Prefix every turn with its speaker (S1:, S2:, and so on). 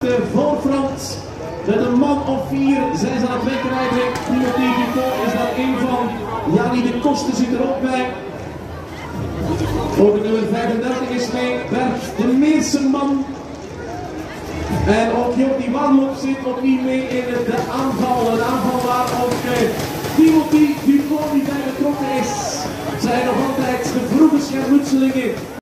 S1: De voorfront met een man of 4 zijn ze aan het wegrijden. Timothy Dupont is daar één van. Jannie de Koster zit er ook bij. Ook de nummer 35 is mee. Bert de Meersenman. En ook Jordi Wanhoop zit opnieuw mee in de aanval. Een aanval waar ook Timothy Dupont die bij betrokken is. Zijn nog altijd de vroege schermutselingen.